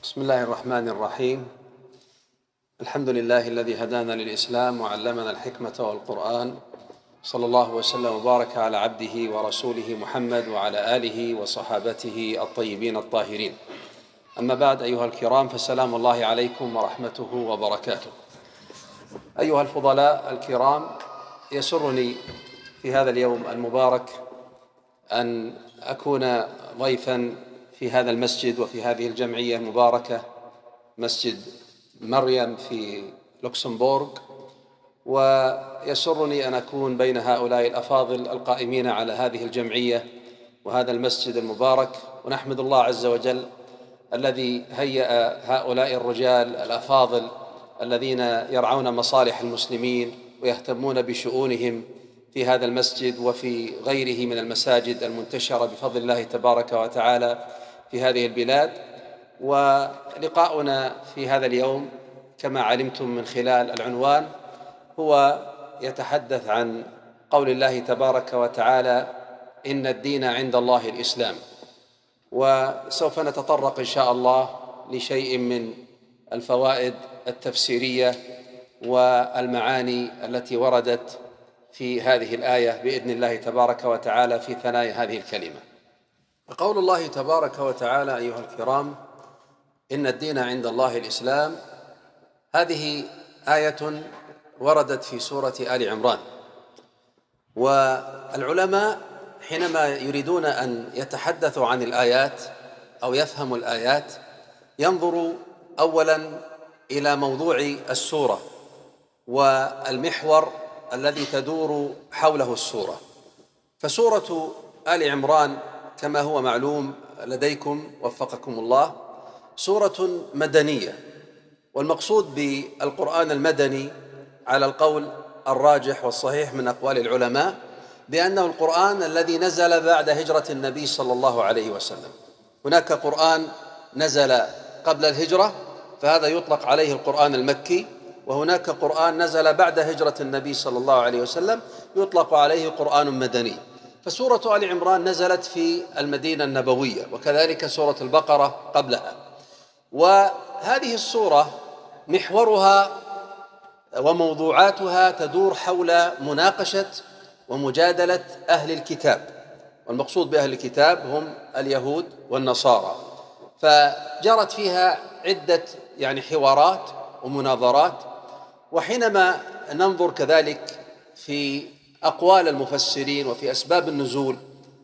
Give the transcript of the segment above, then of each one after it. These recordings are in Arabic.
بسم الله الرحمن الرحيم. الحمد لله الذي هدانا للإسلام وعلمنا الحكمة والقرآن، صلى الله وسلم وبارك على عبده ورسوله محمد وعلى آله وصحابته الطيبين الطاهرين. أما بعد، أيها الكرام، فسلام الله عليكم ورحمته وبركاته. أيها الفضلاء الكرام، يسرني في هذا اليوم المبارك أن أكون ضيفاً في هذا المسجد وفي هذه الجمعية المباركة، مسجد مريم في لوكسمبورغ، ويسرني أن أكون بين هؤلاء الأفاضل القائمين على هذه الجمعية وهذا المسجد المبارك. ونحمد الله عز وجل الذي هيأ هؤلاء الرجال الأفاضل الذين يرعون مصالح المسلمين ويهتمون بشؤونهم في هذا المسجد وفي غيره من المساجد المنتشرة بفضل الله تبارك وتعالى في هذه البلاد. ولقاؤنا في هذا اليوم كما علمتم من خلال العنوان هو يتحدث عن قول الله تبارك وتعالى: إن الدين عند الله الإسلام. وسوف نتطرق إن شاء الله لشيء من الفوائد التفسيرية والمعاني التي وردت في هذه الآية بإذن الله تبارك وتعالى في ثنايا هذه الكلمة. قول الله تبارك وتعالى أيها الكرام: إن الدين عند الله الإسلام، هذه آية وردت في سورة آل عمران. والعلماء حينما يريدون أن يتحدثوا عن الآيات أو يفهموا الآيات ينظروا أولاً إلى موضوع السورة والمحور الذي تدور حوله السورة. فسورة آل عمران كما هو معلوم لديكم وفقكم الله سورة مدنية، والمقصود بالقرآن المدني على القول الراجح والصحيح من أقوال العلماء بأنه القرآن الذي نزل بعد هجرة النبي صلى الله عليه وسلم. هناك قرآن نزل قبل الهجرة فهذا يطلق عليه القرآن المكي، وهناك قرآن نزل بعد هجرة النبي صلى الله عليه وسلم يطلق عليه قرآن مدني. فسورة آل عمران نزلت في المدينة النبوية، وكذلك سورة البقرة قبلها. وهذه السورة محورها وموضوعاتها تدور حول مناقشة ومجادلة أهل الكتاب، والمقصود بأهل الكتاب هم اليهود والنصارى. فجرت فيها عدة حوارات ومناظرات. وحينما ننظر كذلك في أقوال المفسرين وفي أسباب النزول،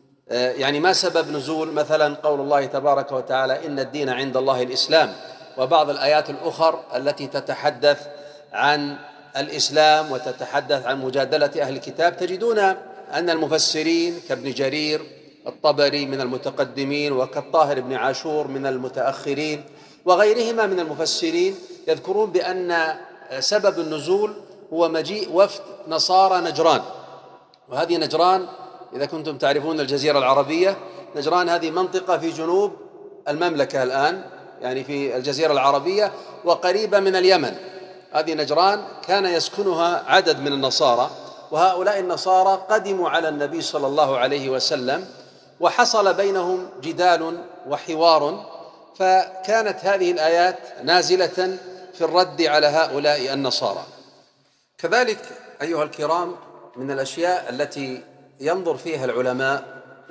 ما سبب نزول مثلا قول الله تبارك وتعالى: إن الدين عند الله الإسلام، وبعض الآيات الأخر التي تتحدث عن الإسلام وتتحدث عن مجادلة أهل الكتاب، تجدون أن المفسرين كابن جرير الطبري من المتقدمين وكالطاهر بن عاشور من المتأخرين وغيرهما من المفسرين يذكرون بأن سبب النزول هو مجيء وفد نصارى نجران. وهذه نجران إذا كنتم تعرفون الجزيرة العربية، نجران هذه منطقة في جنوب المملكة الآن، في الجزيرة العربية وقريبة من اليمن. هذه نجران كان يسكنها عدد من النصارى، وهؤلاء النصارى قدموا على النبي صلى الله عليه وسلم وحصل بينهم جدال وحوار، فكانت هذه الآيات نازلة في الرد على هؤلاء النصارى. كذلك أيها الكرام، من الأشياء التي ينظر فيها العلماء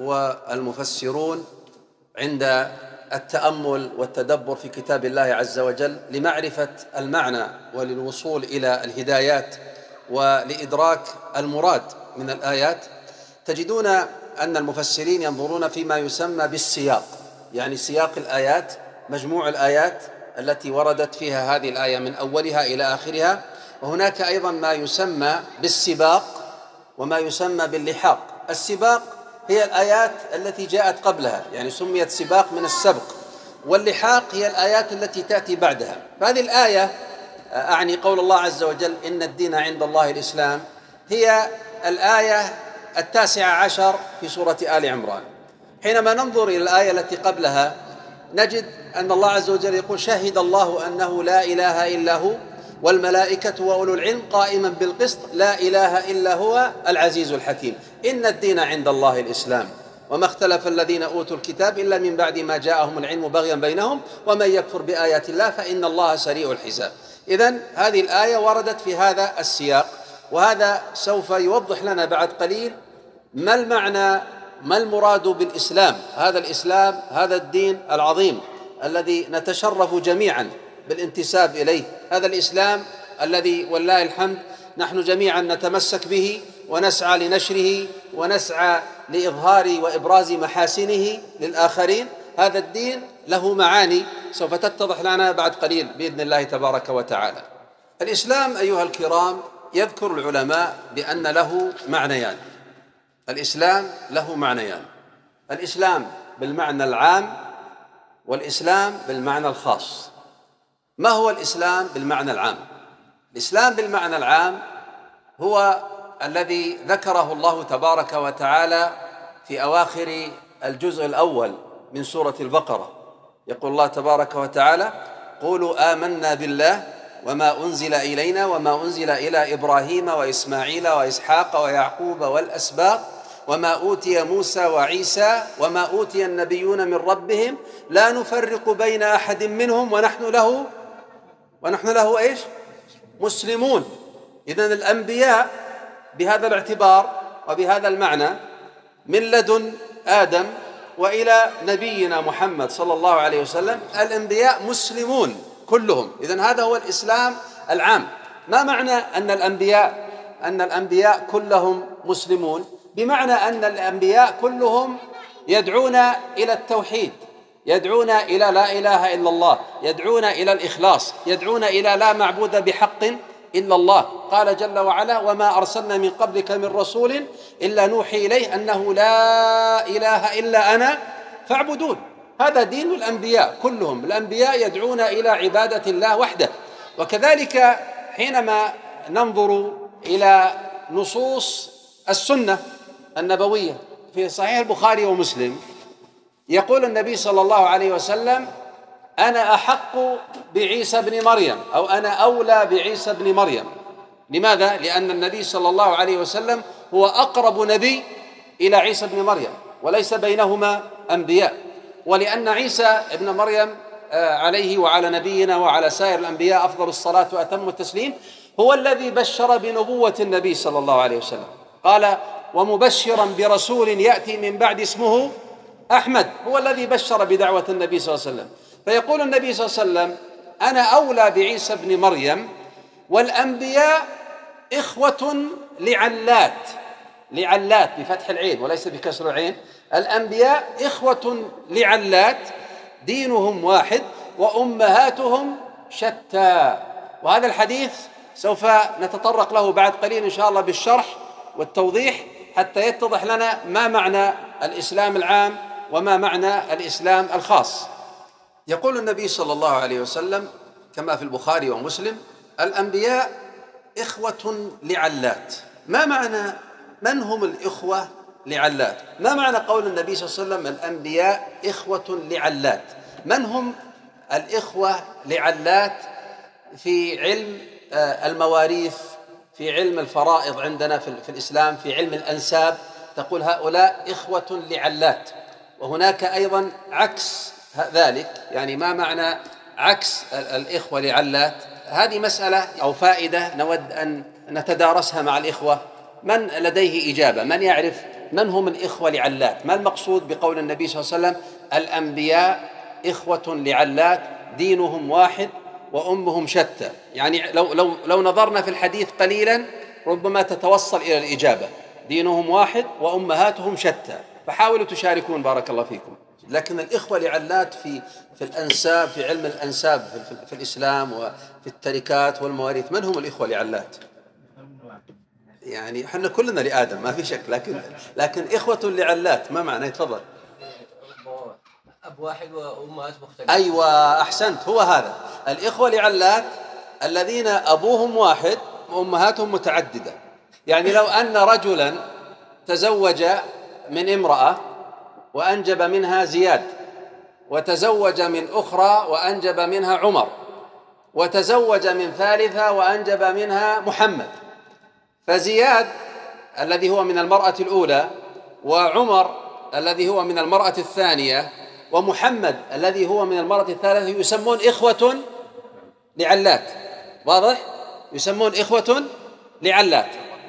والمفسرون عند التأمل والتدبر في كتاب الله عز وجل لمعرفة المعنى وللوصول إلى الهدايات ولإدراك المراد من الآيات، تجدون أن المفسرين ينظرون فيما يسمى بالسياق، سياق الآيات، مجموع الآيات التي وردت فيها هذه الآية من أولها إلى آخرها. وهناك أيضا ما يسمى بالسباق وما يسمى باللحاق. السباق هي الآيات التي جاءت قبلها، سميت سباق من السبق، واللحاق هي الآيات التي تأتي بعدها. فهذه الآية أعني قول الله عز وجل: إن الدين عند الله الإسلام، هي الآية 19 في سورة آل عمران. حينما ننظر إلى الآية التي قبلها نجد أن الله عز وجل يقول: شهد الله أنه لا إله إلا هو والملائكة وأولو العلم قائما بالقسط لا إله إلا هو العزيز الحكيم. إن الدين عند الله الإسلام. وما اختلف الذين أوتوا الكتاب إلا من بعد ما جاءهم العلم بغيا بينهم ومن يكفر بآيات الله فإن الله سريع الحساب. إذن هذه الآية وردت في هذا السياق، وهذا سوف يوضح لنا بعد قليل ما المعنى، ما المراد بالإسلام، هذا الإسلام، هذا الدين العظيم الذي نتشرف جميعا بالانتساب إليه، هذا الإسلام الذي والله الحمد نحن جميعا نتمسك به ونسعى لنشره ونسعى لإظهار وإبراز محاسنه للآخرين. هذا الدين له معاني سوف تتضح لنا بعد قليل بإذن الله تبارك وتعالى. الإسلام أيها الكرام يذكر العلماء بأن له معنيان. الإسلام له معنيان، الإسلام بالمعنى العام والإسلام بالمعنى الخاص. ما هو الإسلام بالمعنى العام؟ الإسلام بالمعنى العام هو الذي ذكره الله تبارك وتعالى في أواخر الجزء الأول من سورة البقرة. يقول الله تبارك وتعالى: قولوا آمنا بالله وما أنزل إلينا وما أنزل إلى إبراهيم وإسماعيل وإسحاق ويعقوب والأسباط وما أوتي موسى وعيسى وما أوتي النبيون من ربهم لا نفرق بين أحد منهم ونحن له إيش؟ مسلمون. إذن الأنبياء بهذا الاعتبار وبهذا المعنى من لدن آدم وإلى نبينا محمد صلى الله عليه وسلم الأنبياء مسلمون كلهم. إذن هذا هو الإسلام العام. ما معنى أن الأنبياء كلهم مسلمون؟ بمعنى أن الأنبياء كلهم يدعون إلى التوحيد، يدعون إلى لا إله إلا الله، يدعون إلى الإخلاص، يدعون إلى لا معبود بحق إلا الله. قال جل وعلا: وما أرسلنا من قبلك من رسول إلا نوحي إليه أنه لا إله إلا أنا فاعبدون. هذا دين الأنبياء كلهم. الأنبياء يدعون إلى عبادة الله وحده. وكذلك حينما ننظر إلى نصوص السنة النبوية في صحيح البخاري ومسلم، يقول النبي صلى الله عليه وسلم: أنا أحق بعيسى بن مريم، أو أنا أولى بعيسى بن مريم. لماذا؟ لأن النبي صلى الله عليه وسلم هو أقرب نبي إلى عيسى بن مريم وليس بينهما أنبياء، ولأن عيسى بن مريم عليه وعلى نبينا وعلى سائر الأنبياء أفضل الصلاة وأتم التسليم هو الذي بشر بنبوة النبي صلى الله عليه وسلم. قال: ومبشرا برسول يأتي من بعد اسمه أحمد. هو الذي بشر بدعوة النبي صلى الله عليه وسلم. فيقول النبي صلى الله عليه وسلم: أنا أولى بعيسى بن مريم، والأنبياء إخوة لعلات، لعلات بفتح العين وليس بكسر العين. الأنبياء إخوة لعلات، دينهم واحد وأمهاتهم شتى. وهذا الحديث سوف نتطرق له بعد قليل إن شاء الله بالشرح والتوضيح حتى يتضح لنا ما معنى الإسلام العام وما معنى الإسلام الخاص. يقول النبي صلى الله عليه وسلم كما في البخاري ومسلم: الأنبياء إخوة لعلات. ما معنى من هم الإخوة لعلات؟ ما معنى قول النبي صلى الله عليه وسلم: الأنبياء إخوة لعلات؟ من هم الإخوة لعلات في علم المواريث، في علم الفرائض عندنا في الإسلام، في علم الأنساب، تقول هؤلاء إخوة لعلات. وهناك أيضا عكس ذلك، يعني ما معنى عكس الإخوة لعلات؟ هذه مسألة أو فائدة نود أن نتدارسها مع الإخوة. من لديه إجابة؟ من يعرف من هم الإخوة لعلات؟ ما المقصود بقول النبي صلى الله عليه وسلم: الأنبياء إخوة لعلات، دينهم واحد وأمهم شتى؟ يعني لو نظرنا في الحديث قليلا ربما تتوصل إلى الإجابة: دينهم واحد وأمهاتهم شتى. فحاولوا تشاركون بارك الله فيكم. لكن الإخوة لعلات في الأنساب، في علم الأنساب في الإسلام وفي التركات والمواريث، من هم الإخوة لعلات؟ يعني احنا كلنا لآدم ما في شك، لكن إخوة لعلات ما معنى؟ تفضل. أب واحد وأمهات مختلفة. أيوة أحسنت، هو هذا الإخوة لعلات الذين أبوهم واحد وأمهاتهم متعددة. يعني لو أن رجلا تزوج من امرأة وأنجب منها زياد، وتزوج من أخرى وأنجب منها عمر، وتزوج من ثالثة وأنجب منها محمد، فزياد الذي هو من المرأة الأولى وعمر الذي هو من المرأة الثانية ومحمد الذي هو من المرأة الثالثة يسمون إخوة لعلات. واضح؟ يسمون إخوة لعلات.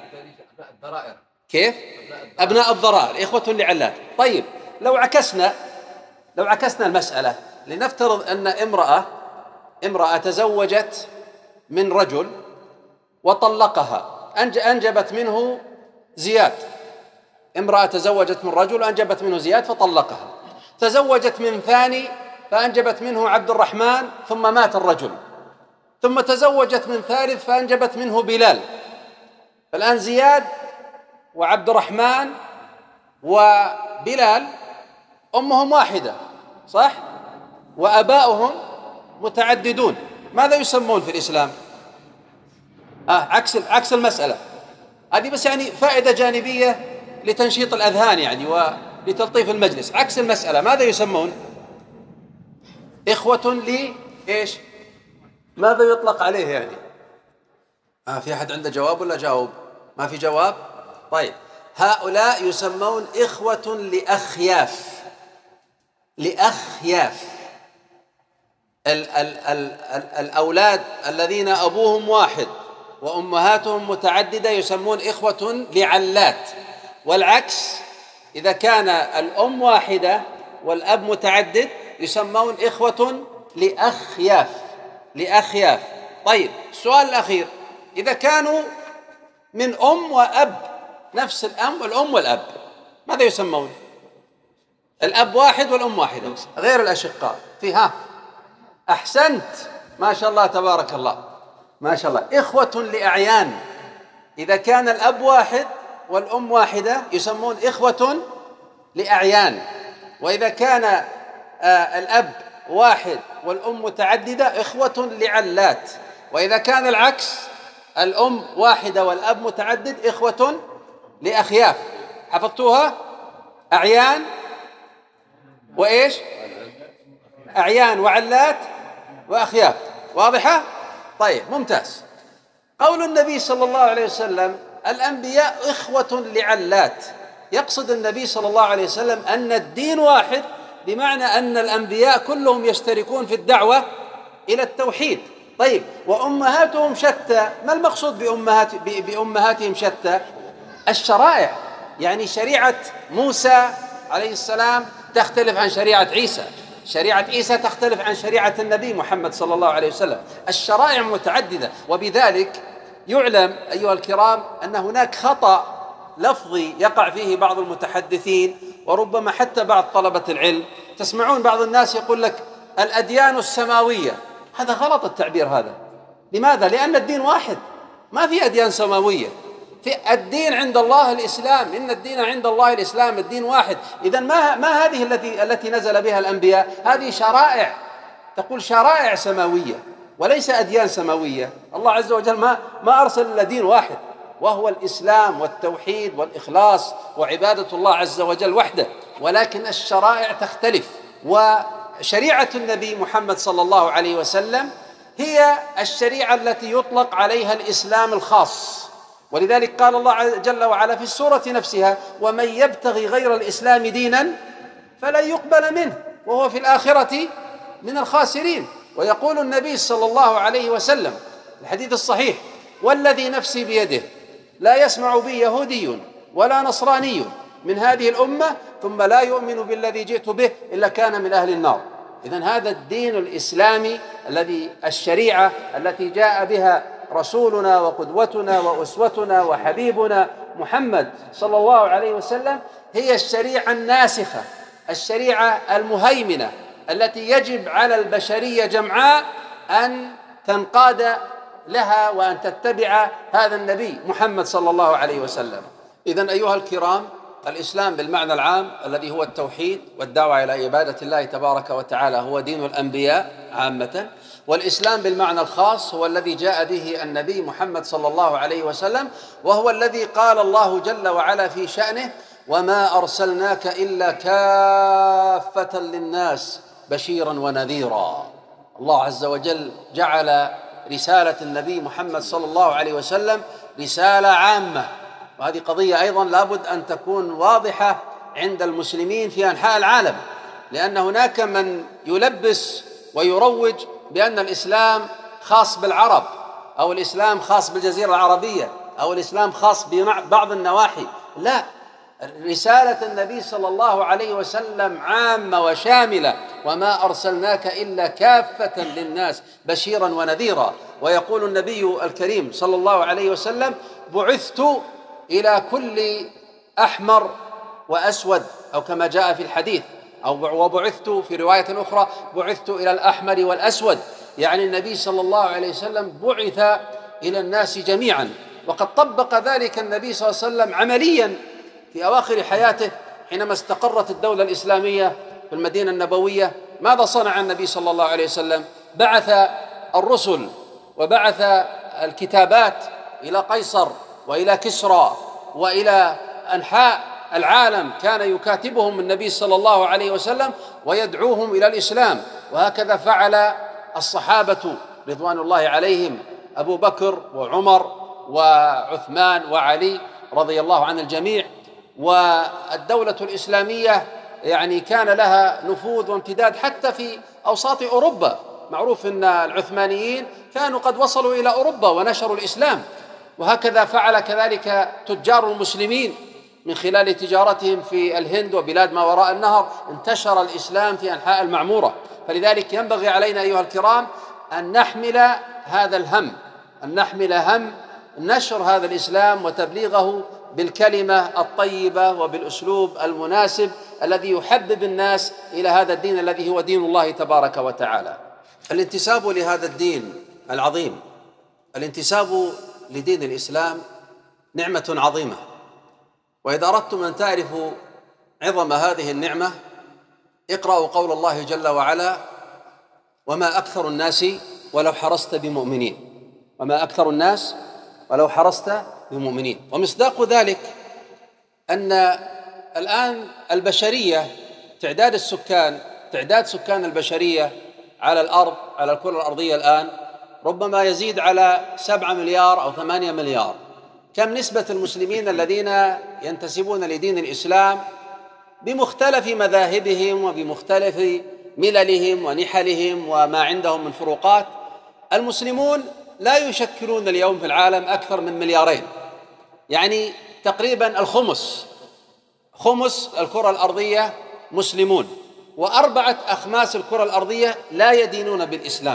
كيف؟ أبناء الضرائر إخوة لعلات. طيب لو عكسنا المسألة، لنفترض أن امرأة تزوجت من رجل وطلقها، أنجبت منه زياد. امرأة تزوجت من رجل وأنجبت منه زياد فطلقها، تزوجت من ثاني فأنجبت منه عبد الرحمن ثم مات الرجل، ثم تزوجت من ثالث فأنجبت منه بلال. فالآن زياد وعبد الرحمن وبلال أمهم واحدة، صح؟ وأباؤهم متعددون. ماذا يسمون في الإسلام؟ عكس المسألة هذه، بس يعني فائدة جانبية لتنشيط الأذهان يعني ولتلطيف المجلس. عكس المسألة ماذا يسمون؟ إخوة إيش؟ ماذا يطلق عليه يعني؟ في أحد عنده جواب ولا جاوب؟ ما في جواب؟ طيب هؤلاء يسمون إخوة لأخياف. الأولاد الذين أبوهم واحد وأمهاتهم متعددة يسمون إخوة لعلات. والعكس، إذا كان الأم واحدة والأب متعدد يسمون إخوة لأخياف. طيب السؤال الأخير، إذا كانوا من أم وأب، نفس الأم والأب، ماذا يسمون؟ الأب واحد والأم واحدة غير الأشقاء. فيها أحسنت، ما شاء الله تبارك الله، ما شاء الله. إخوة لأعيان، إذا كان الأب واحد والأم واحدة يسمون إخوة لأعيان. وإذا كان الأب واحد والأم متعددة إخوة لعلات. وإذا كان العكس، الأم واحدة والأب متعدد، إخوة لأخياف. حفظتوها؟ أعيان وإيش؟ أعيان وعلات وأخياف. واضحة؟ طيب ممتاز. قول النبي صلى الله عليه وسلم الأنبياء إخوة لعلات، يقصد النبي صلى الله عليه وسلم أن الدين واحد، بمعنى أن الأنبياء كلهم يشتركون في الدعوة إلى التوحيد. طيب وأمهاتهم شتى، ما المقصود بأمهاتهم شتى؟ الشرائع، يعني شريعة موسى عليه السلام تختلف عن شريعة عيسى، شريعة عيسى تختلف عن شريعة النبي محمد صلى الله عليه وسلم، الشرائع متعددة. وبذلك يعلم أيها الكرام أن هناك خطأ لفظي يقع فيه بعض المتحدثين وربما حتى بعض طلبة العلم. تسمعون بعض الناس يقول لك الأديان السماوية، هذا غلط التعبير هذا. لماذا؟ لأن الدين واحد، ما في أديان سماوية. في الدين عند الله الإسلام، إن الدين عند الله الإسلام، الدين واحد. إذن ما هذه التي نزل بها الأنبياء؟ هذه شرائع، تقول شرائع سماوية وليس أديان سماوية. الله عز وجل ما أرسل إلا دين واحد، وهو الإسلام والتوحيد والإخلاص وعبادة الله عز وجل وحده، ولكن الشرائع تختلف. وشريعة النبي محمد صلى الله عليه وسلم هي الشريعة التي يطلق عليها الإسلام الخاص. ولذلك قال الله جل وعلا في السورة نفسها: ومن يبتغي غير الإسلام دينا فلن يقبل منه وهو في الآخرة من الخاسرين. ويقول النبي صلى الله عليه وسلم الحديث الصحيح: والذي نفسي بيده لا يسمع بي يهودي ولا نصراني من هذه الأمة ثم لا يؤمن بالذي جئت به إلا كان من أهل النار. إذن هذا الدين الإسلامي الشريعة التي جاء بها رسولنا وقدوتنا وأسوتنا وحبيبنا محمد صلى الله عليه وسلم هي الشريعة الناسخة، الشريعة المهيمنة، التي يجب على البشرية جمعاء أن تنقاد لها وأن تتبع هذا النبي محمد صلى الله عليه وسلم. إذن أيها الكرام، الإسلام بالمعنى العام الذي هو التوحيد والدعوة إلى عبادة الله تبارك وتعالى هو دين الأنبياء عامة، والإسلام بالمعنى الخاص هو الذي جاء به النبي محمد صلى الله عليه وسلم، وهو الذي قال الله جل وعلا في شأنه: وما أرسلناك إلا كافة للناس بشيرا ونذيرا. الله عز وجل جعل رسالة النبي محمد صلى الله عليه وسلم رسالة عامة، وهذه قضية أيضا لابد أن تكون واضحة عند المسلمين في أنحاء العالم، لأن هناك من يلبس ويروج بأن الإسلام خاص بالعرب، أو الإسلام خاص بالجزيرة العربية، أو الإسلام خاص ببعض النواحي. لا، رسالة النبي صلى الله عليه وسلم عامة وشاملة: وما أرسلناك إلا كافة للناس بشيرا ونذيرا. ويقول النبي الكريم صلى الله عليه وسلم: بعثت إلى كل أحمر وأسود، أو كما جاء في الحديث، وبعثت في رواية أخرى: بعثت إلى الأحمر والأسود. يعني النبي صلى الله عليه وسلم بعث إلى الناس جميعا، وقد طبق ذلك النبي صلى الله عليه وسلم عمليا في أواخر حياته حينما استقرت الدولة الإسلامية في المدينة النبوية. ماذا صنع النبي صلى الله عليه وسلم؟ بعث الرسل وبعث الكتابات إلى قيصر وإلى كسرى وإلى أنحاء العالم، كان يكاتبهم النبي صلى الله عليه وسلم ويدعوهم إلى الإسلام. وهكذا فعل الصحابة رضوان الله عليهم، أبو بكر وعمر وعثمان وعلي رضي الله عن الجميع. والدولة الإسلامية يعني كان لها نفوذ وامتداد حتى في أوساط أوروبا. معروف أن العثمانيين كانوا قد وصلوا إلى أوروبا ونشروا الإسلام، وهكذا فعل كذلك تجار المسلمين من خلال تجارتهم في الهند وبلاد ما وراء النهر. انتشر الإسلام في أنحاء المعمورة. فلذلك ينبغي علينا أيها الكرام أن نحمل هذا الهم، أن نحمل هم نشر هذا الإسلام وتبليغه بالكلمة الطيبة وبالأسلوب المناسب الذي يحبب الناس إلى هذا الدين الذي هو دين الله تبارك وتعالى. الانتساب لهذا الدين العظيم، الانتساب لدين الإسلام نعمة عظيمة، وإذا أردتم أن تعرفوا عظم هذه النعمة اقرأوا قول الله جل وعلا: وما أكثر الناس ولو حرصت بمؤمنين. وما أكثر الناس ولو حرصت بمؤمنين. ومصداق ذلك أن الآن البشرية تعداد سكان البشرية على الأرض، على الكرة الأرضية الآن ربما يزيد على 7 مليار أو 8 مليار. كم نسبة المسلمين الذين ينتسبون لدين الإسلام بمختلف مذاهبهم وبمختلف مللهم ونحلهم وما عندهم من فروقات؟ المسلمون لا يشكلون اليوم في العالم أكثر من 2 مليارين، يعني تقريبا خمس الكرة الأرضية مسلمون، و4 أخماس الكرة الأرضية لا يدينون بالإسلام.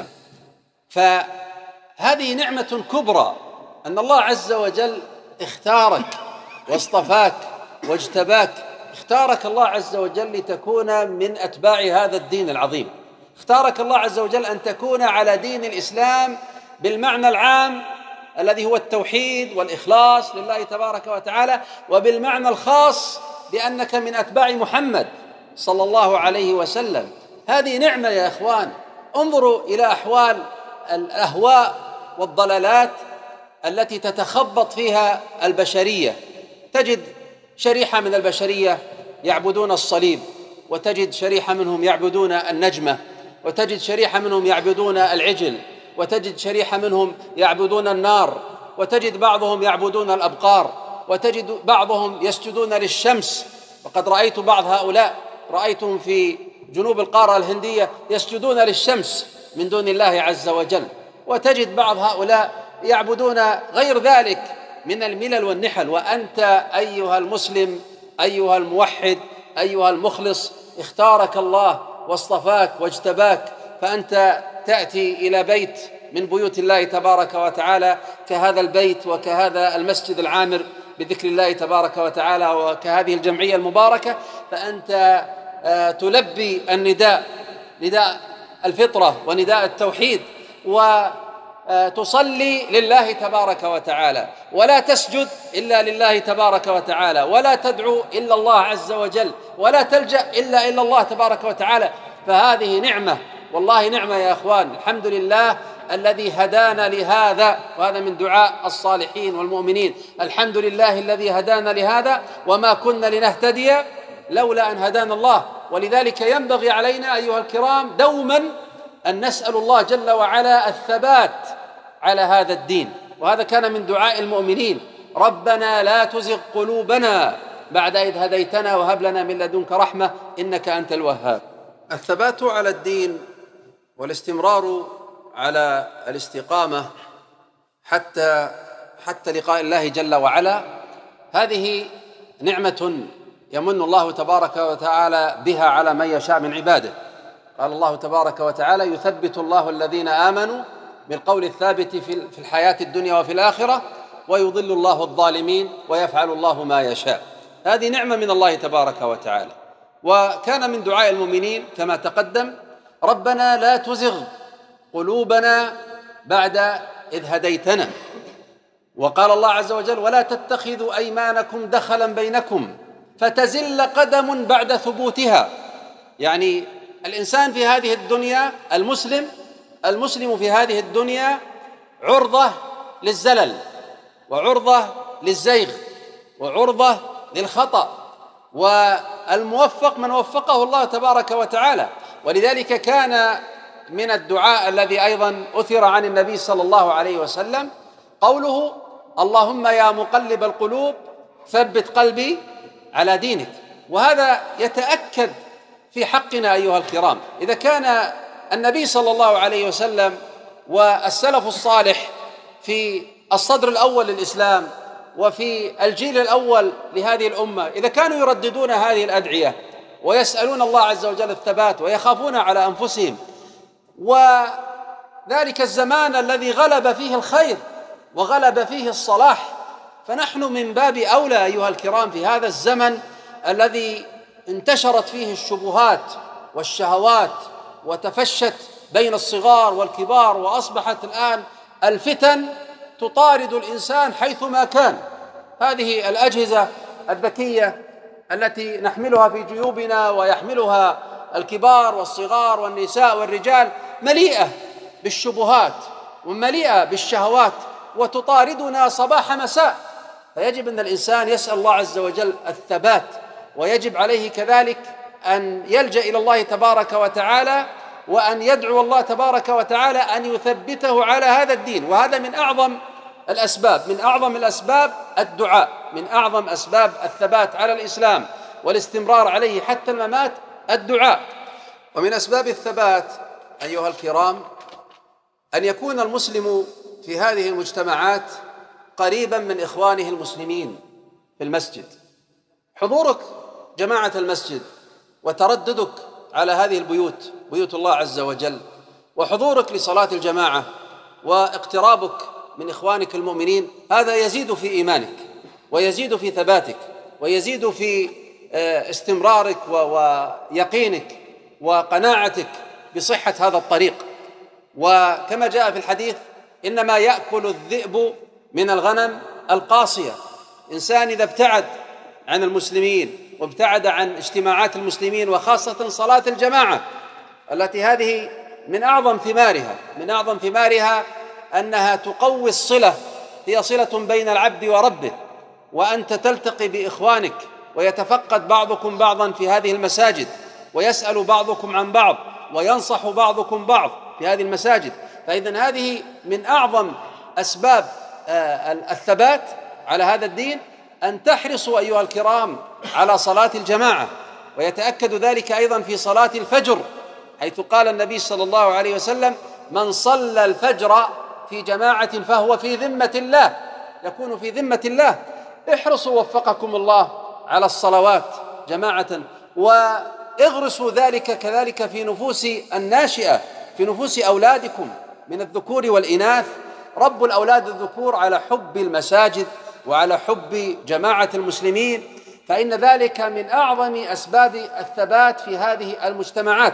فهذه نعمة كبرى أن الله عز وجل اختارك واصطفاك واجتباك. اختارك الله عز وجل لتكون من أتباع هذا الدين العظيم. اختارك الله عز وجل أن تكون على دين الإسلام بالمعنى العام الذي هو التوحيد والإخلاص لله تبارك وتعالى، وبالمعنى الخاص بأنك من أتباع محمد صلى الله عليه وسلم. هذه نعمة يا إخوان. انظروا إلى أحوال الأهواء والضلالات التي تتخبط فيها البشرية. تجد شريحة من البشرية يعبدون الصليب، وتجد شريحة منهم يعبدون النجمة، وتجد شريحة منهم يعبدون العجل، وتجد شريحة منهم يعبدون النار، وتجد بعضهم يعبدون الأبقار، وتجد بعضهم يسجدون للشمس. وقد رأيت بعض هؤلاء، رأيتهم في جنوب القارة الهندية يسجدون للشمس من دون الله عز وجل. وتجد بعض هؤلاء يعبدون غير ذلك من الملل والنحل. وأنت أيها المسلم، أيها الموحد، أيها المخلص، اختارك الله واصطفاك واجتباك، فأنت تأتي إلى بيت من بيوت الله تبارك وتعالى كهذا البيت وكهذا المسجد العامر بذكر الله تبارك وتعالى وكهذه الجمعية المباركة، فأنت تلبي النداء، نداء الفطرة ونداء التوحيد، وتصلي لله تبارك وتعالى، ولا تسجد إلا لله تبارك وتعالى، ولا تدعو إلا الله عز وجل، ولا تلجأ إلا إلى الله تبارك وتعالى. فهذه نعمة، والله نعمة يا أخوان. الحمد لله الذي هدانا لهذا، وهذا من دعاء الصالحين والمؤمنين: الحمد لله الذي هدانا لهذا وما كنا لنهتدي لولا أن هدانا الله. ولذلك ينبغي علينا أيها الكرام دوما أن نسأل الله جل وعلا الثبات على هذا الدين. وهذا كان من دعاء المؤمنين: ربنا لا تزغ قلوبنا بعد إذ هديتنا وهب لنا من لدنك رحمة إنك أنت الوهاب. الثبات على الدين والاستمرار على الاستقامة حتى لقاء الله جل وعلا، هذه نعمة يمن الله تبارك وتعالى بها على من يشاء من عباده. قال الله تبارك وتعالى: يثبت الله الذين آمنوا بالقول الثابت في الحياة الدنيا وفي الآخرة ويضل الله الظالمين ويفعل الله ما يشاء. هذه نعمة من الله تبارك وتعالى. وكان من دعاء المؤمنين كما تقدم: ربنا لا تزغ قلوبنا بعد إذ هديتنا. وقال الله عز وجل: ولا تتخذوا أيمانكم دخلا بينكم فتزل قدم بعد ثبوتها. يعني الإنسان في هذه الدنيا، المسلم في هذه الدنيا عرضة للزلل، وعرضة للزيغ، وعرضة للخطأ، والموفق من وفقه الله تبارك وتعالى. ولذلك كان من الدعاء الذي أيضا أثر عن النبي صلى الله عليه وسلم قوله: اللهم يا مقلب القلوب ثبت قلبي على دينك. وهذا يتأكد في حقنا أيها الكرام. إذا كان النبي صلى الله عليه وسلم والسلف الصالح في الصدر الأول للإسلام وفي الجيل الأول لهذه الأمة، إذا كانوا يرددون هذه الأدعية ويسألون الله عز وجل الثبات ويخافون على أنفسهم، وذلك الزمان الذي غلب فيه الخير وغلب فيه الصلاح، فنحن من باب أولى أيها الكرام في هذا الزمن الذي انتشرت فيه الشبهات والشهوات وتفشت بين الصغار والكبار، وأصبحت الآن الفتن تطارد الإنسان حيثما كان. هذه الأجهزة الذكية التي نحملها في جيوبنا ويحملها الكبار والصغار والنساء والرجال مليئة بالشبهات ومليئة بالشهوات وتطاردنا صباح مساء. فيجب أن الإنسان يسأل الله عز وجل الثبات، ويجب عليه كذلك أن يلجأ إلى الله تبارك وتعالى وأن يدعو الله تبارك وتعالى أن يثبته على هذا الدين. وهذا من أعظم الأسباب الدعاء، من أعظم أسباب الثبات على الإسلام والاستمرار عليه حتى الممات الدعاء. ومن أسباب الثبات أيها الكرام أن يكون المسلم في هذه المجتمعات قريبا من إخوانه المسلمين في المسجد. حضورك جماعة المسجد وترددك على هذه البيوت، بيوت الله عز وجل، وحضورك لصلاة الجماعة واقترابك من إخوانك المؤمنين، هذا يزيد في إيمانك ويزيد في ثباتك ويزيد في استمرارك ويقينك وقناعتك بصحة هذا الطريق. وكما جاء في الحديث: إنما يأكل الذئب من الغنم القاصية. إنسان إذا ابتعد عن المسلمين وابتعد عن اجتماعات المسلمين وخاصة صلاة الجماعة التي هذه من أعظم ثمارها أنها تقوي الصلة، هي صلة بين العبد وربه، وأنت تلتقي بإخوانك ويتفقد بعضكم بعضا في هذه المساجد، ويسأل بعضكم عن بعض، وينصح بعضكم بعض في هذه المساجد. فإذن هذه من أعظم أسباب الثبات على هذا الدين، أن تحرصوا أيها الكرام على صلاة الجماعة. ويتأكد ذلك أيضا في صلاة الفجر، حيث قال النبي صلى الله عليه وسلم: من صلى الفجر في جماعة فهو في ذمة الله، يكون في ذمة الله. احرصوا وفقكم الله على الصلوات جماعة، واغرسوا ذلك كذلك في نفوس الناشئة، في نفوس أولادكم من الذكور والإناث. رب الأولاد الذكور على حب المساجد وعلى حب جماعة المسلمين، فإن ذلك من أعظم أسباب الثبات في هذه المجتمعات.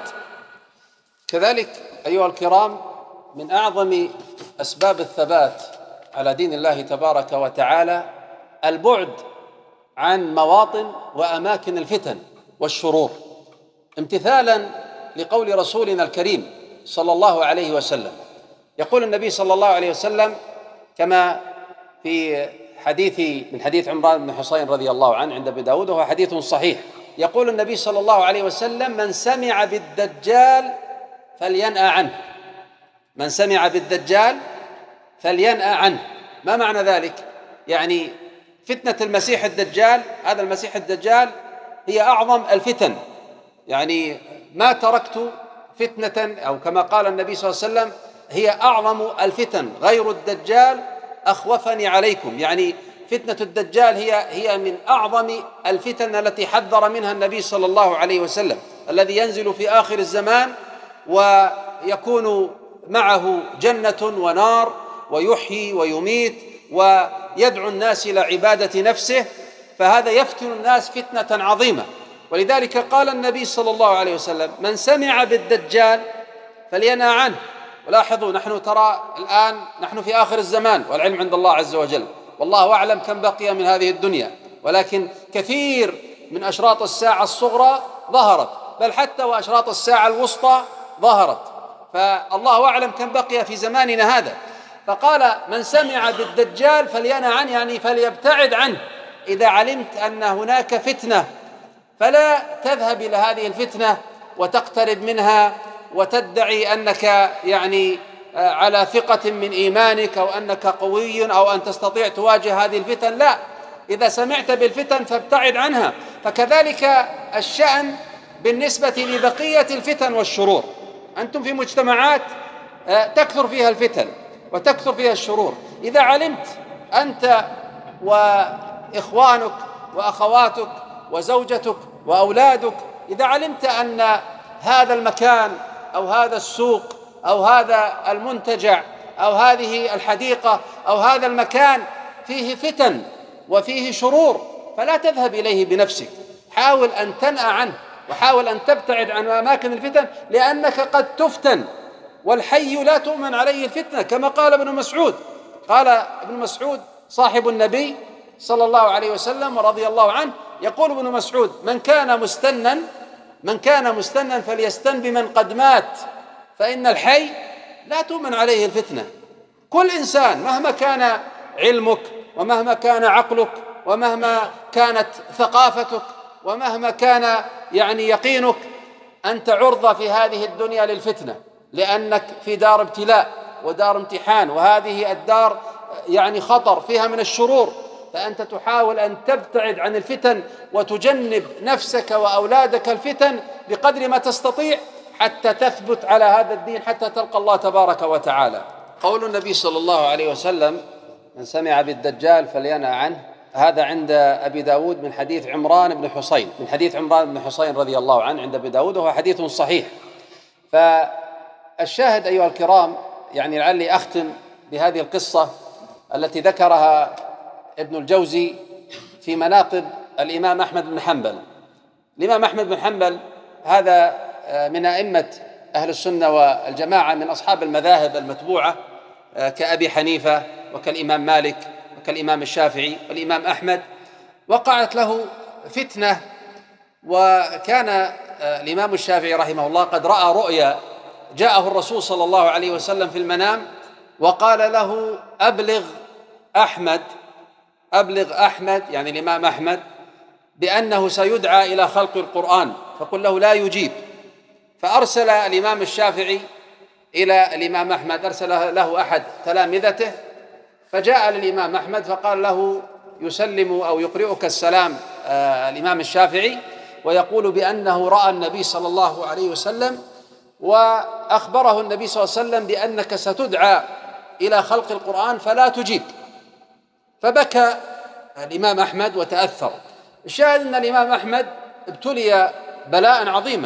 كذلك أيها الكرام من أعظم أسباب الثبات على دين الله تبارك وتعالى البعد عن مواطن وأماكن الفتن والشرور، امتثالا لقول رسولنا الكريم صلى الله عليه وسلم. يقول النبي صلى الله عليه وسلم كما في من حديث عمران بن حصين رضي الله عنه عند أبي داود، وهو حديث صحيح. يقول النبي صلى الله عليه وسلم: من سمع بالدجال فلينأ عنه. من سمع بالدجال فلينأ عنه. ما معنى ذلك؟ يعني فتنة المسيح الدجال، هذا المسيح الدجال هي أعظم الفتن، يعني ما تركت فتنة، أو كما قال النبي صلى الله عليه وسلم هي أعظم الفتن غير الدجال أخوفني عليكم، يعني فتنة الدجال هي من أعظم الفتن التي حذر منها النبي صلى الله عليه وسلم، الذي ينزل في آخر الزمان ويكون معه جنة ونار ويحيي ويميت ويدعو الناس إلى عبادة نفسه، فهذا يفتن الناس فتنة عظيمة. ولذلك قال النبي صلى الله عليه وسلم من سمع بالدجال فلينأ عنه. ولاحظوا الآن نحن في آخر الزمان والعلم عند الله عز وجل، والله أعلم كم بقي من هذه الدنيا، ولكن كثير من أشراط الساعة الصغرى ظهرت، بل حتى وأشراط الساعة الوسطى ظهرت، فالله أعلم كم بقي في زماننا هذا. فقال من سمع بالدجال فلينأ عنه، يعني فليبتعد عنه. إذا علمت أن هناك فتنة فلا تذهب إلى هذه الفتنة وتقترب منها وتدعي أنك يعني على ثقة من إيمانك أو أنك قوي أو أن تستطيع تواجه هذه الفتن، لا، إذا سمعت بالفتن فابتعد عنها. فكذلك الشأن بالنسبة لبقية الفتن والشرور. أنتم في مجتمعات تكثر فيها الفتن وتكثر فيها الشرور، إذا علمت أنت وإخوانك وأخواتك وزوجتك وأولادك، إذا علمت أن هذا المكان أو هذا السوق أو هذا المنتجع أو هذه الحديقة أو هذا المكان فيه فتن وفيه شرور، فلا تذهب إليه بنفسك، حاول أن تنأى عنه وحاول أن تبتعد عن أماكن الفتن، لأنك قد تفتن، والحي لا تؤمن عليه الفتنة، كما قال ابن مسعود. قال ابن مسعود صاحب النبي صلى الله عليه وسلم ورضي الله عنه، يقول ابن مسعود من كان مستنا فليستن بمن قد مات، فإن الحي لا تؤمن عليه الفتنة. كل إنسان مهما كان علمك ومهما كان عقلك ومهما كانت ثقافتك ومهما كان يعني يقينك، أنت عرضة في هذه الدنيا للفتنة، لأنك في دار ابتلاء ودار امتحان، وهذه الدار يعني خطر فيها من الشرور، فأنت تحاول أن تبتعد عن الفتن وتجنب نفسك وأولادك الفتن بقدر ما تستطيع حتى تثبت على هذا الدين حتى تلقى الله تبارك وتعالى. قول النبي صلى الله عليه وسلم من سمع بالدجال فلينأ عنه، هذا عند أبي داود من حديث عمران بن حسين رضي الله عنه عند أبي داود، وهو حديث صحيح. فالشاهد أيها الكرام، يعني لعلي أختم بهذه القصة التي ذكرها ابن الجوزي في مناقب الإمام أحمد بن حنبل. الإمام أحمد بن حنبل هذا من أئمة أهل السنة والجماعة، من أصحاب المذاهب المتبوعة كأبي حنيفة وكالإمام مالك وكالإمام الشافعي والإمام أحمد. وقعت له فتنة، وكان الإمام الشافعي رحمه الله قد رأى رؤيا، جاءه الرسول صلى الله عليه وسلم في المنام وقال له أبلغ أحمد يعني الإمام أحمد بأنه سيدعى إلى خلق القرآن، فقل له لا يجيب. فأرسل الإمام الشافعي إلى الإمام أحمد، أرسل له أحد تلامذته، فجاء للإمام أحمد فقال له يسلم أو يقرئك السلام الإمام الشافعي، ويقول بأنه رأى النبي صلى الله عليه وسلم وأخبره النبي صلى الله عليه وسلم بأنك ستدعى إلى خلق القرآن فلا تجيب. فبكى الإمام أحمد وتأثر. الشاهد أن الإمام أحمد ابتلي بلاء عظيما،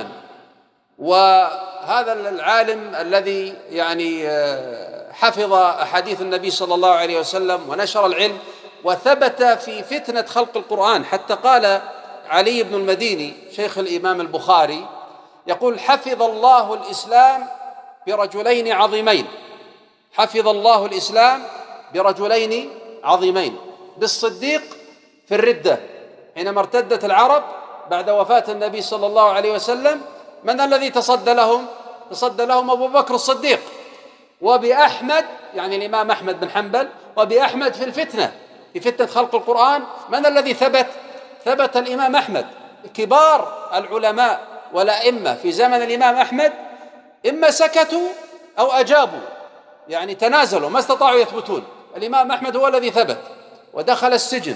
وهذا العالم الذي يعني حفظ أحاديث النبي صلى الله عليه وسلم ونشر العلم وثبت في فتنة خلق القرآن، حتى قال علي بن المديني شيخ الإمام البخاري يقول حفظ الله الإسلام برجلين عظيمين، حفظ الله الإسلام برجلين عظيمين، بالصديق في الردة حينما ارتدت العرب بعد وفاة النبي صلى الله عليه وسلم، من الذي تصدى لهم؟ تصدى لهم أبو بكر الصديق. وبأحمد يعني الإمام أحمد بن حنبل، وبأحمد في الفتنة، في فتنة خلق القرآن، من الذي ثبت الإمام أحمد. كبار العلماء والأئمة في زمن الإمام أحمد إما سكتوا أو أجابوا، يعني تنازلوا، ما استطاعوا يثبتون. الإمام أحمد هو الذي ثبت ودخل السجن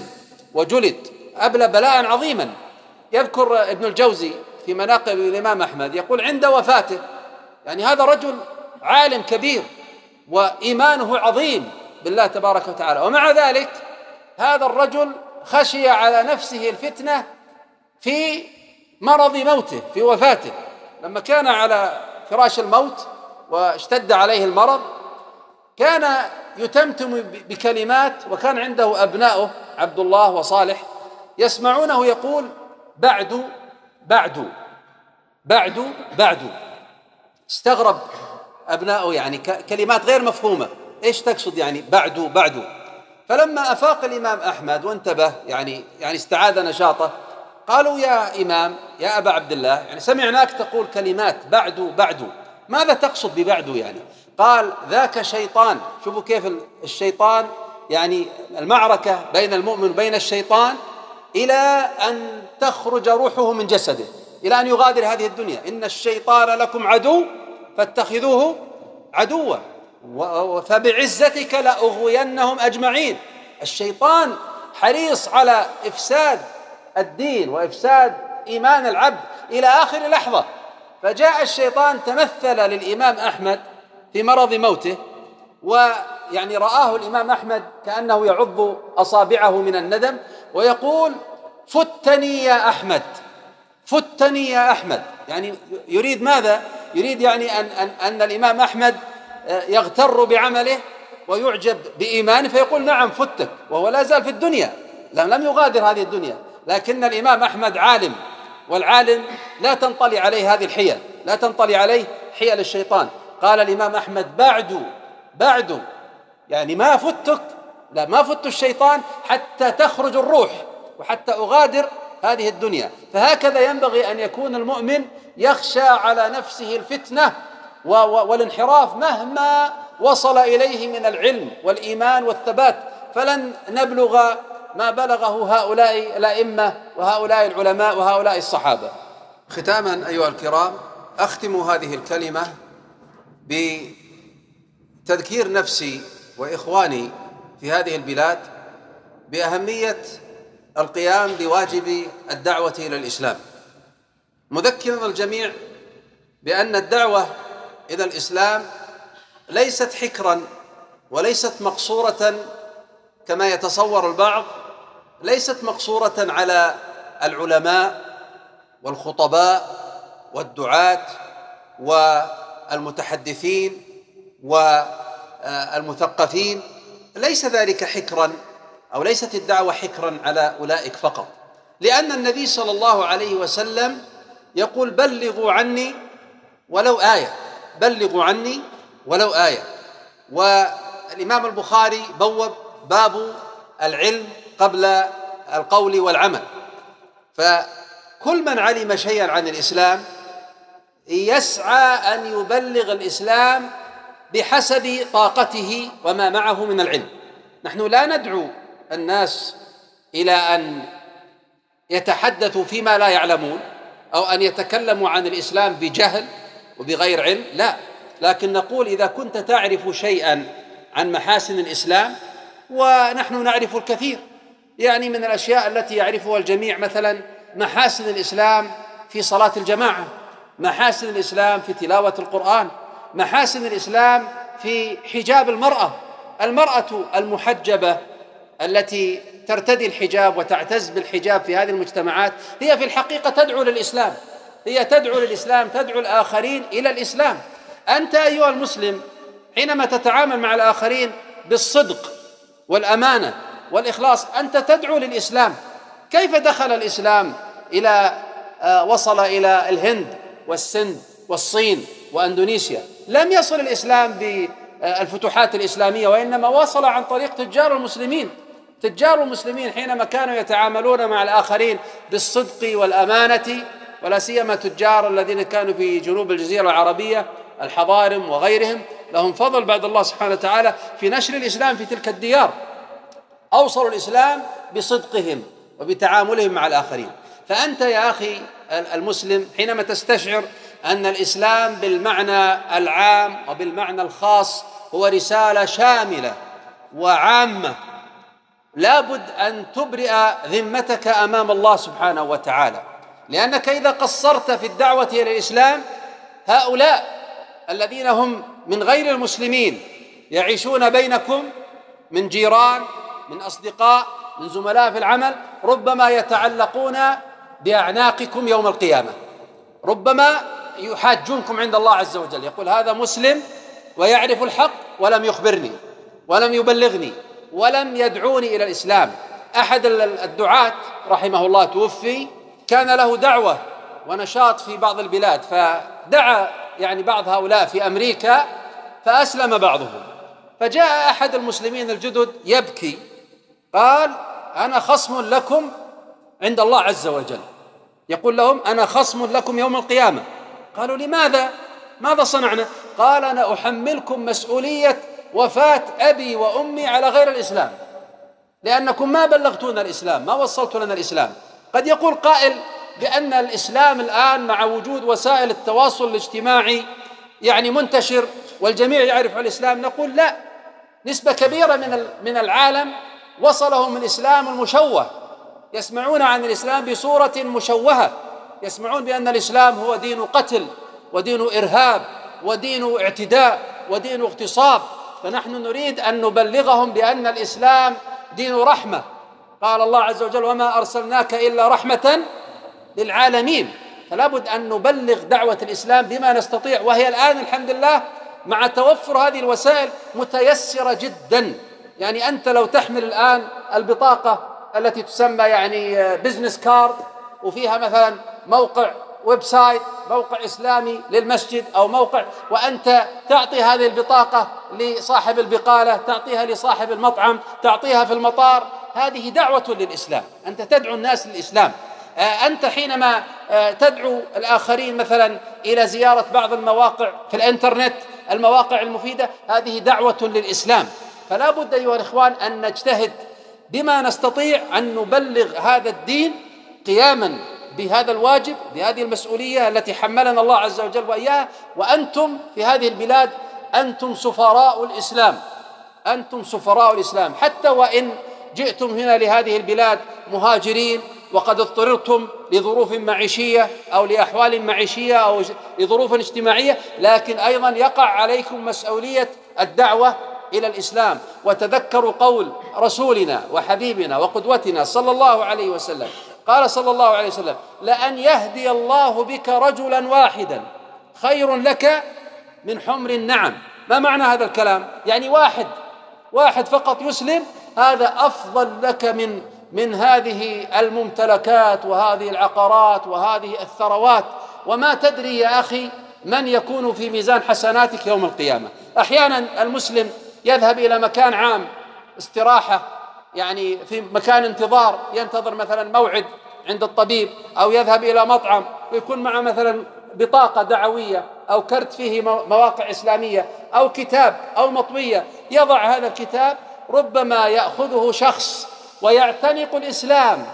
وجلد، أبلى بلاء عظيما. يذكر ابن الجوزي في مناقب الإمام أحمد يقول عند وفاته، يعني هذا رجل عالم كبير وإيمانه عظيم بالله تبارك وتعالى، ومع ذلك هذا الرجل خشي على نفسه الفتنة في مرض موته، في وفاته، لما كان على فراش الموت واشتد عليه المرض كان يتمتم بكلمات، وكان عنده أبناؤه عبد الله وصالح يسمعونه يقول بعد بعد بعد بعد. استغرب أبناؤه، يعني كلمات غير مفهومة، إيش تقصد يعني بعد بعد؟ فلما أفاق الإمام أحمد وانتبه يعني استعاد نشاطه، قالوا يا إمام يا أبا عبد الله، يعني سمعناك تقول كلمات بعد بعد، ماذا تقصد ببعد يعني؟ قال ذاك شيطان. شوفوا كيف الشيطان، يعني المعركة بين المؤمن وبين الشيطان إلى أن تخرج روحه من جسده، إلى أن يغادر هذه الدنيا. إن الشيطان لكم عدو فاتخذوه عدوا فبعزتك لأغوينهم أجمعين. الشيطان حريص على إفساد الدين وإفساد إيمان العبد إلى آخر لحظة. فجاء الشيطان تمثل للإمام أحمد في مرض موته، ويعني رآه الإمام أحمد كأنه يعض أصابعه من الندم ويقول فتني يا أحمد، فتني يا أحمد. يعني يريد ماذا؟ يريد يعني أن الإمام أحمد يغتر بعمله ويعجب بإيمانه فيقول نعم فتك، وهو لا زال في الدنيا، لم يغادر هذه الدنيا. لكن الإمام أحمد عالم، والعالم لا تنطلي عليه هذه الحيل، لا تنطلي عليه حيل الشيطان. قال الإمام أحمد بعد بعد، يعني ما فتك، لا ما فت الشيطان حتى تخرج الروح وحتى أغادر هذه الدنيا. فهكذا ينبغي أن يكون المؤمن، يخشى على نفسه الفتنة والانحراف مهما وصل إليه من العلم والإيمان والثبات، فلن نبلغ ما بلغه هؤلاء الأئمة وهؤلاء العلماء وهؤلاء الصحابة. ختاما أيها الكرام، أختم هذه الكلمة بتذكير نفسي وإخواني في هذه البلاد بأهمية القيام بواجب الدعوة إلى الإسلام، مذكرا الجميع بأن الدعوة إلى الإسلام ليست حكرا وليست مقصورة كما يتصور البعض، ليست مقصورة على العلماء والخطباء والدعاة والمتحدثين والمثقفين، ليس ذلك حكرا، أو ليست الدعوة حكرا على أولئك فقط، لأن النبي صلى الله عليه وسلم يقول بلغوا عني ولو آية، بلغوا عني ولو آية. والإمام البخاري بوب باب العلم قبل القول والعمل، فكل من علم شيئا عن الإسلام يسعى أن يبلغ الإسلام بحسب طاقته وما معه من العلم. نحن لا ندعو الناس إلى أن يتحدثوا فيما لا يعلمون أو أن يتكلموا عن الإسلام بجهل وبغير علم، لا، لكن نقول إذا كنت تعرف شيئا عن محاسن الإسلام، ونحن نعرف الكثير، يعني من الأشياء التي يعرفها الجميع مثلا محاسن الإسلام في صلاة الجماعة، محاسن الإسلام في تلاوة القرآن، محاسن الإسلام في حجاب المرأة المحجبة التي ترتدي الحجاب وتعتز بالحجاب في هذه المجتمعات هي في الحقيقة تدعو للإسلام، هي تدعو للإسلام، تدعو الآخرين إلى الإسلام. أنت أيها المسلم حينما تتعامل مع الآخرين بالصدق والأمانة والإخلاص أنت تدعو للإسلام. كيف دخل الإسلام وصل إلى الهند والسند والصين وأندونيسيا؟ لم يصل الإسلام بالفتوحات الإسلامية، وإنما وصل عن طريق تجار المسلمين. تجار المسلمين حينما كانوا يتعاملون مع الآخرين بالصدق والأمانة، ولا سيما تجار الذين كانوا في جنوب الجزيرة العربية، الحضارم وغيرهم، لهم فضل بعد الله سبحانه وتعالى في نشر الإسلام في تلك الديار، أوصلوا الإسلام بصدقهم وبتعاملهم مع الآخرين. فأنت يا أخي المسلم حينما تستشعر أن الإسلام بالمعنى العام وبالمعنى الخاص هو رسالة شاملة وعامة لابد أن تبرئ ذمتك أمام الله سبحانه وتعالى، لأنك إذا قصرت في الدعوة إلى الإسلام هؤلاء الذين هم من غير المسلمين يعيشون بينكم من جيران، من أصدقاء، من زملاء في العمل، ربما يتعلقون بأعناقكم يوم القيامة، ربما يحاجونكم عند الله عز وجل، يقول هذا مسلم ويعرف الحق ولم يخبرني ولم يبلغني ولم يدعوني إلى الإسلام. أحد الدعاة رحمه الله توفي، كان له دعوة ونشاط في بعض البلاد، فدعا يعني بعض هؤلاء في أمريكا فأسلم بعضهم، فجاء أحد المسلمين الجدد يبكي، قال أنا خصم لكم عند الله عز وجل، يقول لهم أنا خصم لكم يوم القيامة. قالوا لماذا؟ ماذا صنعنا؟ قال أنا أحملكم مسؤولية وفاة أبي وأمي على غير الإسلام، لأنكم ما بلغتونا الإسلام، ما وصلتوا لنا الإسلام. قد يقول قائل بأن الإسلام الآن مع وجود وسائل التواصل الاجتماعي يعني منتشر والجميع يعرف الإسلام، نقول لا، نسبة كبيرة من العالم وصلهم الإسلام المشوه، يسمعون عن الإسلام بصورة مشوهة، يسمعون بأن الإسلام هو دين قتل ودين إرهاب ودين اعتداء ودين اغتصاب، فنحن نريد أن نبلغهم بأن الإسلام دين رحمة، قال الله عز وجل وما أرسلناك إلا رحمة للعالمين. فلا بد أن نبلغ دعوة الإسلام بما نستطيع، وهي الآن الحمد لله مع توفر هذه الوسائل متيسرة جدا. يعني أنت لو تحمل الآن البطاقة التي تسمى يعني بزنس كارد وفيها مثلا موقع ويب سايت، موقع إسلامي للمسجد أو موقع، وأنت تعطي هذه البطاقة لصاحب البقالة، تعطيها لصاحب المطعم، تعطيها في المطار، هذه دعوة للإسلام، أنت تدعو الناس للإسلام. أنت حينما تدعو الآخرين مثلا إلى زيارة بعض المواقع في الإنترنت، المواقع المفيدة، هذه دعوة للإسلام. فلا بد أيها الإخوان أن نجتهد بما نستطيع أن نبلغ هذا الدين قياما بهذا الواجب، بهذه المسؤولية التي حملنا الله عز وجل وإياها. وأنتم في هذه البلاد أنتم سفراء الإسلام، أنتم سفراء الإسلام، حتى وإن جئتم هنا لهذه البلاد مهاجرين وقد اضطررتم لظروف معيشية أو لأحوال معيشية أو لظروف اجتماعية، لكن أيضا يقع عليكم مسؤولية الدعوة إلى الإسلام. وتذكروا قول رسولنا وحبيبنا وقدوتنا صلى الله عليه وسلم، قال صلى الله عليه وسلم لأن يهدي الله بك رجلا واحدا خير لك من حمر النعم. ما معنى هذا الكلام؟ يعني واحد فقط يسلم، هذا أفضل لك من هذه الممتلكات وهذه العقارات وهذه الثروات. وما تدري يا أخي من يكون في ميزان حسناتك يوم القيامة. أحيانا المسلم يذهب إلى مكان عام استراحة، يعني في مكان انتظار، ينتظر مثلا موعد عند الطبيب، أو يذهب إلى مطعم ويكون معه مثلا بطاقة دعوية أو كرت فيه مواقع إسلامية أو كتاب أو مطوية، يضع هذا الكتاب، ربما يأخذه شخص ويعتنق الإسلام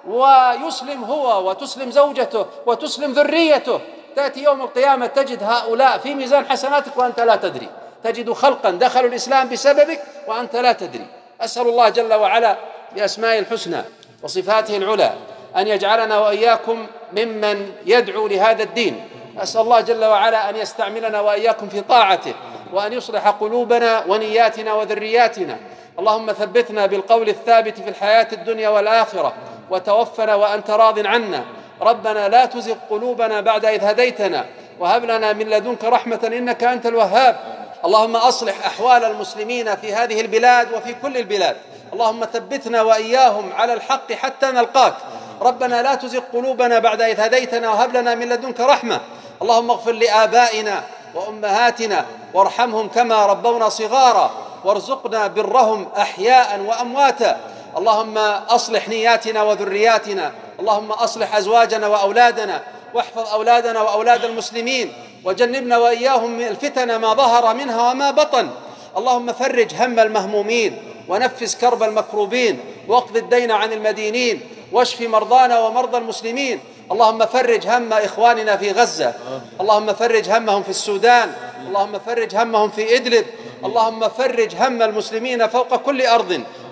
ويسلم هو وتسلم زوجته وتسلم ذريته، تأتي يوم القيامة تجد هؤلاء في ميزان حسناتك وأنت لا تدري، تجد خلقا دخلوا الإسلام بسببك وأنت لا تدري. أسأل الله جل وعلا بأسمائه الحسنى وصفاته العلى أن يجعلنا وإياكم ممن يدعو لهذا الدين. أسأل الله جل وعلا أن يستعملنا وإياكم في طاعته، وأن يصلح قلوبنا ونياتنا وذرياتنا. اللهم ثبتنا بالقول الثابت في الحياة الدنيا والآخرة، وتوفنا وأنت راض عنا. ربنا لا تزغ قلوبنا بعد إذ هديتنا، وهب لنا من لدنك رحمة إنك أنت الوهاب. اللهم أصلح أحوال المسلمين في هذه البلاد وفي كل البلاد. اللهم ثبتنا وإياهم على الحق حتى نلقاك. ربنا لا تزغ قلوبنا بعد إذ هديتنا، وهب لنا من لدنك رحمة. اللهم اغفر لآبائنا وأمهاتنا وارحمهم كما ربونا صغارا، وارزقنا برهم أحياء وأمواتا. اللهم أصلح نياتنا وذرياتنا. اللهم أصلح أزواجنا وأولادنا، واحفظ أولادنا وأولاد المسلمين، وجنبنا وإياهم من الفتن ما ظهر منها وما بطن. اللهم فرج هم المهمومين، ونفس كرب المكروبين، واقض الدين عن المدينين، واشف مرضانا ومرضى المسلمين. اللهم فرج هم إخواننا في غزة، اللهم فرج همهم في السودان، اللهم فرج همهم في إدلب، اللهم فرج هم المسلمين فوق كل أرض،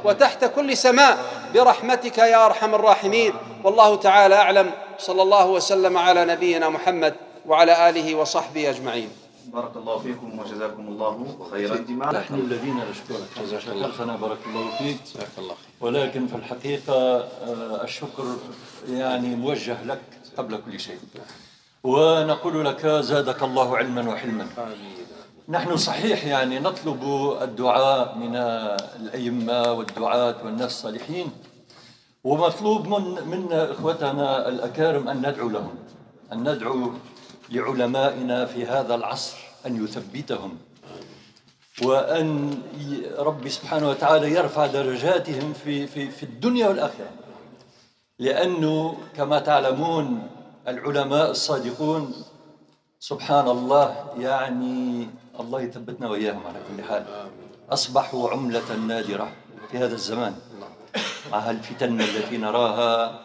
وتحت كل سماء برحمتك يا أرحم الراحمين. والله تعالى أعلم. صلى الله وسلم على نبينا محمد وعلى آله وصحبه أجمعين. بارك الله فيكم وجزاكم الله خيرا. نحن الذين نشكرك شكرتنا، بارك الله فيك. جزاك الله خير. ولكن في الحقيقة الشكر يعني موجه لك قبل كل شيء، ونقول لك زادك الله علما وحلما. نحن صحيح يعني نطلب الدعاء من الأئمة والدعاة والناس الصالحين، ومطلوب من إخوتنا الأكارم أن ندعو لهم، أن ندعو لعلمائنا في هذا العصر أن يثبتهم، وأن ربي سبحانه وتعالى يرفع درجاتهم في الدنيا والآخرة. لأنه كما تعلمون العلماء الصادقون سبحان الله يعني الله يثبتنا وإياهم على كل حال، أصبحوا عملة نادرة في هذا الزمان مع الفتن التي نراها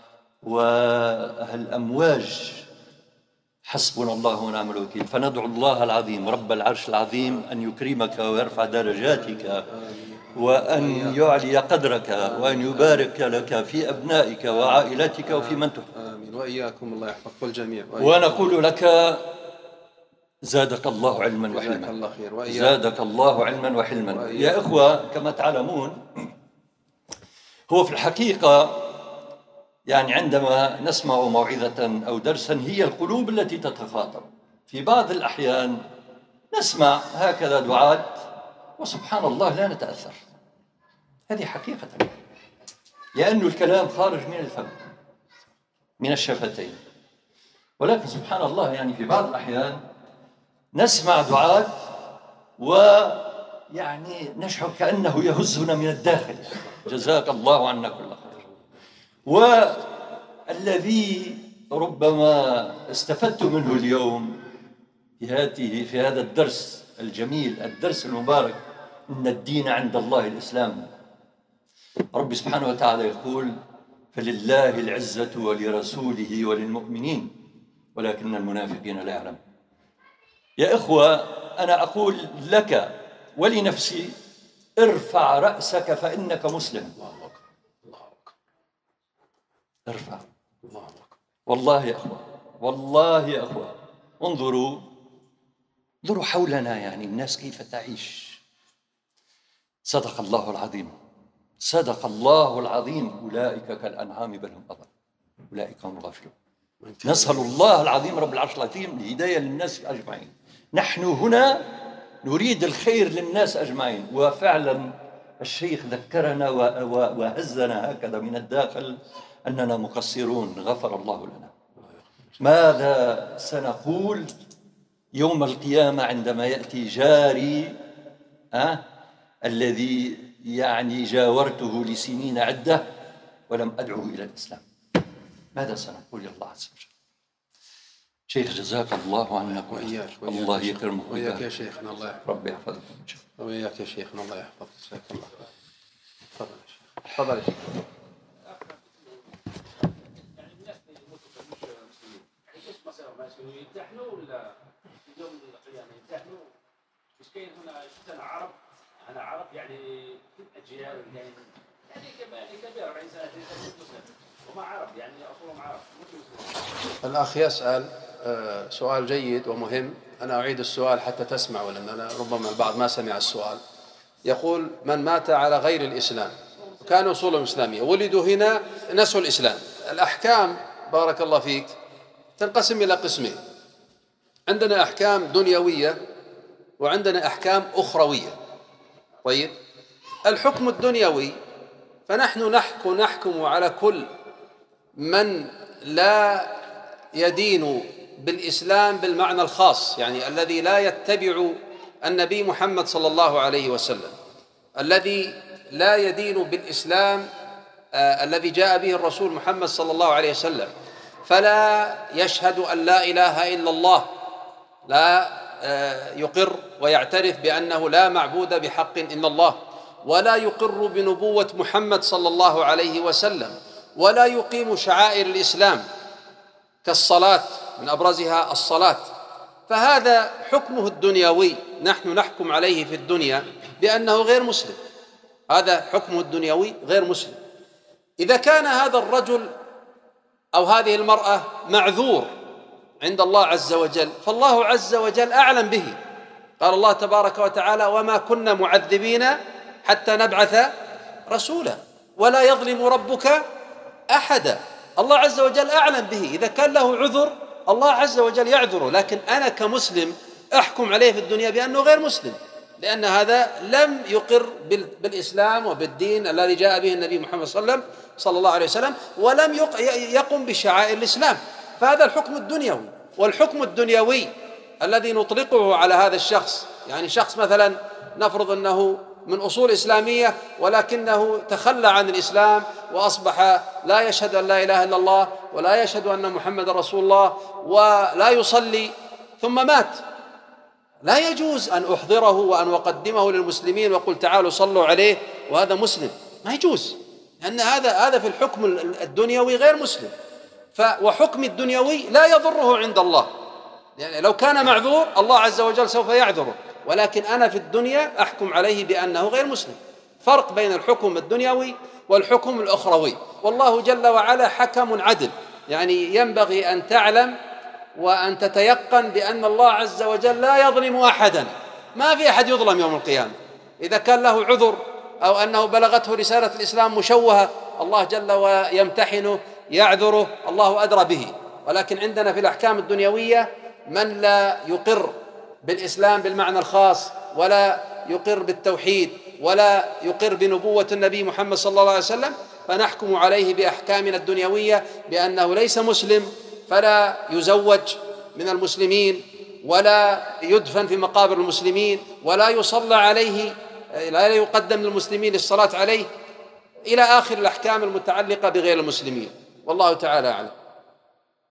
والأمواج. حسبنا الله ونعم الوكيل. فندعو الله العظيم رب العرش العظيم أن يكرمك ويرفع درجاتك وأن يعلي قدرك وأن يبارك لك في أبنائك وعائلتك وفي من تحب. آمين. وإياكم الله يحفظكم الجميع. ونقول لك زادك الله علما وحلما. الله خير. زادك الله علما وحلما. يا إخوة كما تعلمون هو في الحقيقة يعني عندما نسمع موعظة أو درسا هي القلوب التي تتخاطب. في بعض الأحيان نسمع هكذا دعاة وسبحان الله لا نتأثر، هذه حقيقة، لأن الكلام خارج من الفم من الشفتين. ولكن سبحان الله يعني في بعض الأحيان نسمع دعاة ويعني نشعر كأنه يهزنا من الداخل. جزاك الله عنا كل خير. والذي ربما استفدت منه اليوم في هذا الدرس الجميل، الدرس المبارك، إن الدين عند الله الإسلام. رب سبحانه وتعالى يقول فلله العزة ولرسوله وللمؤمنين ولكن المنافقين لا يعلمون. يا إخوة أنا أقول لك ولنفسي ارفع رأسك فإنك مسلم. ارفع. والله يا أخوة، والله يا أخوة انظروا حولنا يعني الناس كيف تعيش. صدق الله العظيم، صدق الله العظيم. أولئك كالأنعام بل هم أضل، أولئك هم الغافلون. نسأل الله العظيم رب العرش العظيم الهداية للناس أجمعين. نحن هنا نريد الخير للناس أجمعين. وفعلا الشيخ ذكرنا وهزنا هكذا من الداخل أننا مقصرون، غفر الله لنا. ماذا سنقول يوم القيامة عندما يأتي جاري الذي يعني جاورته لسنين عدة ولم أدعوه إلى الإسلام؟ ماذا سنقول يا الله عز وجل؟ شيخ جزاك الله عنا وإياك. الله يكرمك وإياك يا شيخنا. الله يحفظك. ربي يحفظك. وإياك يا شيخنا. الله يحفظك. جزاك الله خير. تفضل يا شيخ. تفضل يا شيخ. يمتحنوا ولا يوم القيامة يمتحنوا؟ مش كاين هنا انا عرب يعني اجيال يعني كبير 40 سنة 30 سنة وما عرب يعني اصولهم عرب. الأخ يسأل سؤال جيد ومهم. أنا أعيد السؤال حتى تسمعوا لأن أنا ربما البعض ما سمع السؤال. يقول من مات على غير الإسلام وكان أصولهم إسلامية ولدوا هنا نسوا الإسلام. الأحكام بارك الله فيك تنقسم إلى قسمين. عندنا أحكام دنيوية وعندنا أحكام أخروية. طيب الحكم الدنيوي فنحن نحكم على كل من لا يدين بالإسلام بالمعنى الخاص، يعني الذي لا يتبع النبي محمد صلى الله عليه وسلم، الذي لا يدين بالإسلام الذي جاء به الرسول محمد صلى الله عليه وسلم، فلا يشهد أن لا إله إلا الله، لا يقر ويعترف بأنه لا معبود بحق إلا الله، ولا يقر بنبوة محمد صلى الله عليه وسلم، ولا يقيم شعائر الإسلام كالصلاة من أبرزها الصلاة. فهذا حكمه الدنيوي، نحن نحكم عليه في الدنيا بأنه غير مسلم هذا حكمه الدنيوي غير مسلم. إذا كان هذا الرجل أو هذه المرأة معذور عند الله عز وجل، فالله عز وجل أعلم به. قال الله تبارك وتعالى: وما كنا معذبين حتى نبعث رسولا ولا يظلم ربك أحدا. الله عز وجل أعلم به. إذا كان له عذر الله عز وجل يعذره، لكن أنا كمسلم أحكم عليه في الدنيا بأنه غير مسلم، لأن هذا لم يقر بالإسلام وبالدين الذي جاء به النبي محمد صلى الله عليه وسلم، ولم يقم بشعائر الإسلام. فهذا الحكم الدنيوي. والحكم الدنيوي الذي نطلقه على هذا الشخص، يعني شخص مثلا نفرض أنه من أصول إسلامية ولكنه تخلى عن الإسلام وأصبح لا يشهد أن لا إله إلا الله ولا يشهد أن محمد رسول الله ولا يصلي ثم مات، لا يجوز أن أحضره وأن أقدمه للمسلمين وقل تعالوا صلوا عليه وهذا مسلم، ما يجوز، لأن هذا في الحكم الدنيوي غير مسلم. وحكم الدنيوي لا يضره عند الله، يعني لو كان معذور الله عز وجل سوف يعذره، ولكن أنا في الدنيا أحكم عليه بأنه غير مسلم. فرق بين الحكم الدنيوي والحكم الأخروي. والله جل وعلا حكم عدل، يعني ينبغي أن تعلم وأن تتيقن بأن الله عز وجل لا يظلم أحدا، ما في أحد يظلم يوم القيامة. إذا كان له عذر أو أنه بلغته رسالة الإسلام مشوهة الله جل ويمتحنه يعذره، الله أدرى به. ولكن عندنا في الأحكام الدنيوية من لا يقر بالإسلام بالمعنى الخاص ولا يقر بالتوحيد ولا يقر بنبوة النبي محمد صلى الله عليه وسلم، فنحكم عليه بأحكامنا الدنيوية بأنه ليس مسلم، فلا يزوج من المسلمين ولا يدفن في مقابر المسلمين ولا يصلى عليه، لا يقدم للمسلمين للصلاة عليه، إلى آخر الأحكام المتعلقة بغير المسلمين. والله تعالى أعلم.